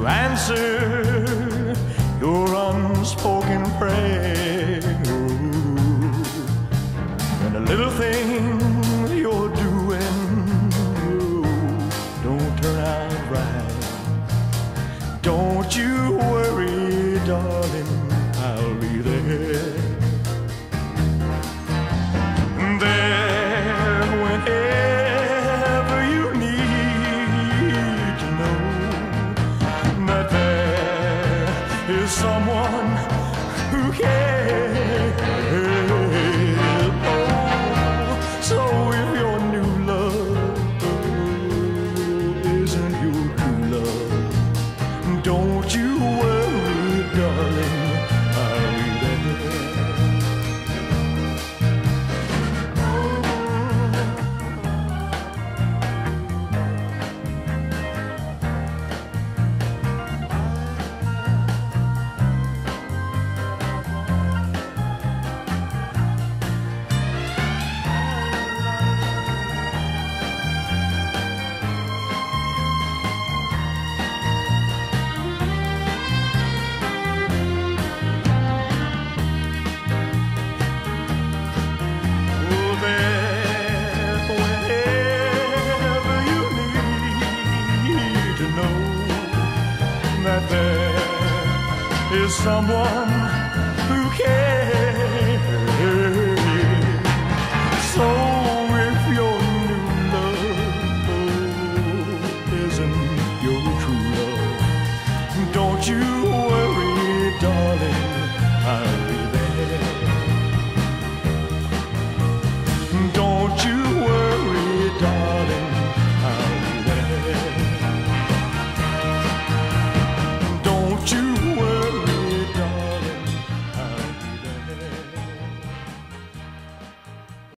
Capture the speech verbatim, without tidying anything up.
answer your unspoken prayer. And the little things you're doing don't turn out right. Don't you worry, darling, I'll be there. There whenever you need to know that there is someone who cares. Oh, so if your new love isn't your true love, don't you worry, darling, I'll be there. That there is someone who cares.